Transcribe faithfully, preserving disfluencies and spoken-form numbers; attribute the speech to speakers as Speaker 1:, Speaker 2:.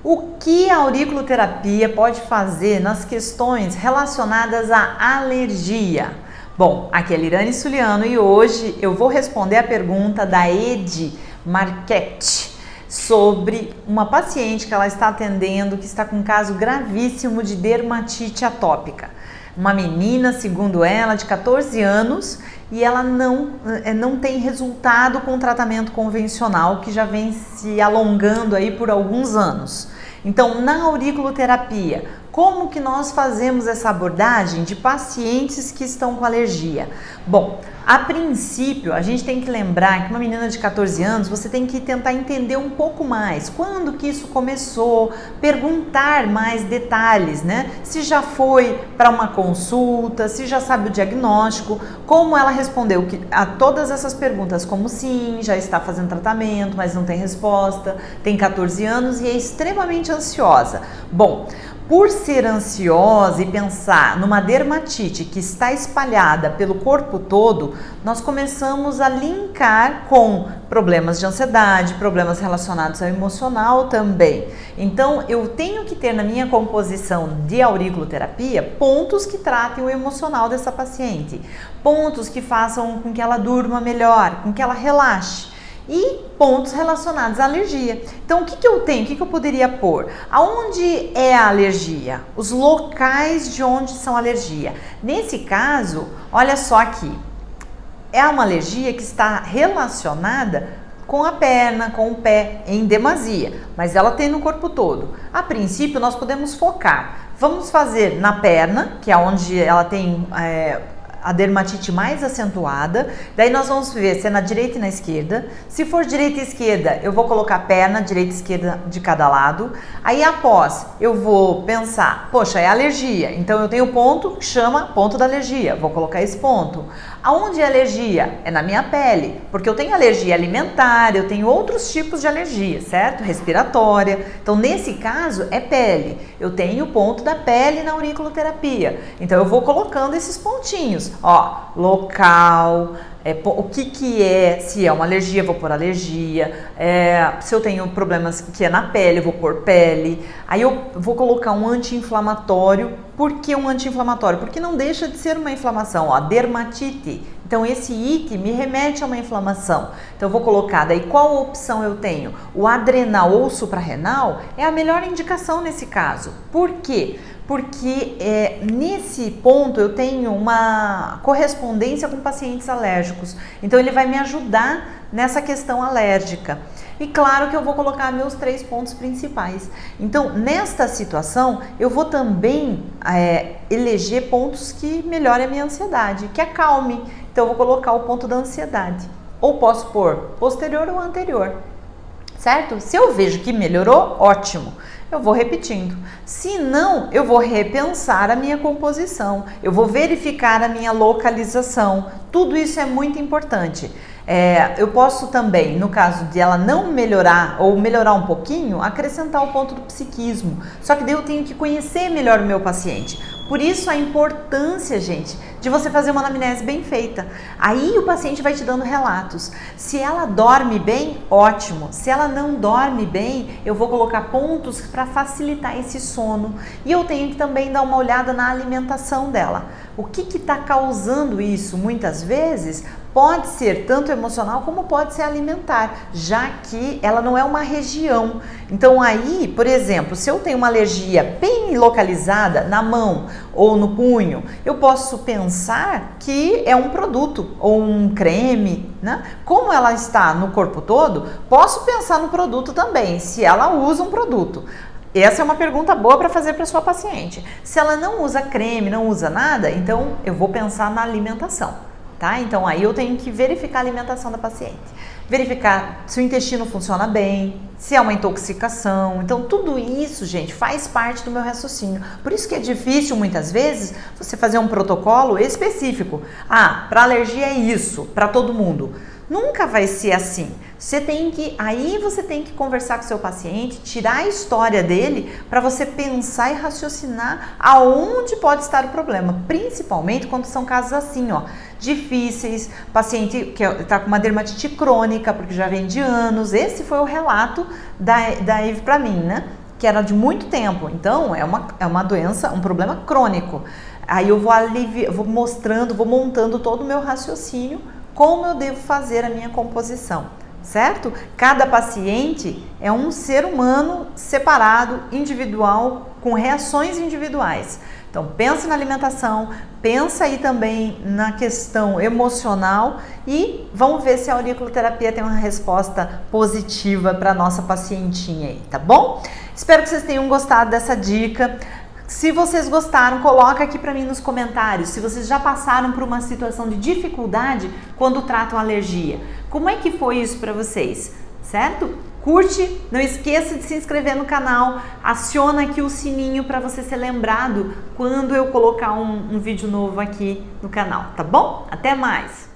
Speaker 1: O que a auriculoterapia pode fazer nas questões relacionadas à alergia? Bom, aqui é Lirane Suliano e hoje eu vou responder a pergunta da Edi Marchetti sobre uma paciente que ela está atendendo que está com um caso gravíssimo de dermatite atópica. Uma menina, segundo ela, de quatorze anos, e ela não, não tem resultado com o tratamento convencional que já vem se alongando aí por alguns anos. Então, na auriculoterapia, como que nós fazemos essa abordagem de pacientes que estão com alergia? Bom, a princípio, a gente tem que lembrar que uma menina de quatorze anos, você tem que tentar entender um pouco mais. Quando que isso começou? Perguntar mais detalhes, né? Se já foi para uma consulta, se já sabe o diagnóstico, como ela respondeu a todas essas perguntas, como sim, já está fazendo tratamento, mas não tem resposta, tem quatorze anos e é extremamente ansiosa. Bom, por ser ansiosa e pensar numa dermatite que está espalhada pelo corpo todo, nós começamos a linkar com problemas de ansiedade, problemas relacionados ao emocional também. Então, eu tenho que ter na minha composição de auriculoterapia pontos que tratem o emocional dessa paciente, pontos que façam com que ela durma melhor, com que ela relaxe. E pontos relacionados à alergia. Então, o que, que eu tenho? O que, que eu poderia pôr? Aonde é a alergia? Os locais de onde são alergia. Nesse caso, olha só aqui. É uma alergia que está relacionada com a perna, com o pé, em demasia. Mas ela tem no corpo todo. A princípio, nós podemos focar. Vamos fazer na perna, que é onde ela tem... É, a dermatite mais acentuada, daí nós vamos ver se é na direita e na esquerda. Se for direita e esquerda, eu vou colocar a perna, direita e esquerda de cada lado. Aí após, eu vou pensar, poxa, é alergia, então eu tenho o ponto que chama ponto da alergia, vou colocar esse ponto. Aonde é alergia? É na minha pele, porque eu tenho alergia alimentar, eu tenho outros tipos de alergia, certo? Respiratória. Então, nesse caso, é pele. Eu tenho o ponto da pele na auriculoterapia. Então, eu vou colocando esses pontinhos. Ó, local, é, o que que é, se é uma alergia, vou pôr alergia, é, se eu tenho problemas que é na pele, eu vou pôr pele, aí eu vou colocar um anti-inflamatório. Por que um anti-inflamatório? Porque não deixa de ser uma inflamação, ó, dermatite. Então, esse it me remete a uma inflamação. Então, eu vou colocar, daí qual opção eu tenho? O adrenal ou suprarrenal é a melhor indicação nesse caso. Por quê? Porque é, nesse ponto eu tenho uma correspondência com pacientes alérgicos. Então, ele vai me ajudar nessa questão alérgica. E claro que eu vou colocar meus três pontos principais. Então, nesta situação, eu vou também é, eleger pontos que melhorem a minha ansiedade, que acalme. Então, eu vou colocar o ponto da ansiedade. Ou posso pôr posterior ou anterior, certo? Se eu vejo que melhorou, ótimo. Eu vou repetindo. Se não, eu vou repensar a minha composição. Eu vou verificar a minha localização. Tudo isso é muito importante. É, eu posso também, no caso de ela não melhorar ou melhorar um pouquinho, acrescentar o ponto do psiquismo. Só que daí eu tenho que conhecer melhor o meu paciente. Por isso a importância, gente, de você fazer uma anamnese bem feita. Aí o paciente vai te dando relatos. Se ela dorme bem, ótimo. Se ela não dorme bem, eu vou colocar pontos para facilitar esse sono. E eu tenho que também dar uma olhada na alimentação dela. O que que está causando isso? Muitas vezes pode ser tanto emocional como pode ser alimentar, já que ela não é uma região. Então aí, por exemplo, se eu tenho uma alergia bem localizada na mão ou no punho, eu posso pensar que é um produto ou um creme, né? Como ela está no corpo todo, posso pensar no produto também, se ela usa um produto. Essa é uma pergunta boa para fazer para sua paciente. Se ela não usa creme, não usa nada, então eu vou pensar na alimentação. Tá? Então, aí eu tenho que verificar a alimentação da paciente. Verificar se o intestino funciona bem, se é uma intoxicação. Então, tudo isso, gente, faz parte do meu raciocínio. Por isso que é difícil, muitas vezes, você fazer um protocolo específico. Ah, para alergia é isso, para todo mundo. Nunca vai ser assim. Você tem que, aí você tem que conversar com o seu paciente, tirar a história dele para você pensar e raciocinar aonde pode estar o problema, principalmente quando são casos assim, ó, difíceis, paciente que está com uma dermatite crônica, porque já vem de anos. Esse foi o relato da, da Eve para mim, né? que era de muito tempo. Então, é uma, é uma doença, um problema crônico. Aí eu vou, alivi vou mostrando, vou montando todo o meu raciocínio, como eu devo fazer a minha composição, certo? Cada paciente é um ser humano separado, individual, com reações individuais. Então, pensa na alimentação, pensa aí também na questão emocional e vamos ver se a auriculoterapia tem uma resposta positiva para nossa pacientinha aí, tá bom? Espero que vocês tenham gostado dessa dica. Se vocês gostaram, coloca aqui para mim nos comentários se vocês já passaram por uma situação de dificuldade quando tratam alergia. Como é que foi isso para vocês, certo? Curte, não esqueça de se inscrever no canal, aciona aqui o sininho para você ser lembrado quando eu colocar um, um vídeo novo aqui no canal, tá bom? Até mais!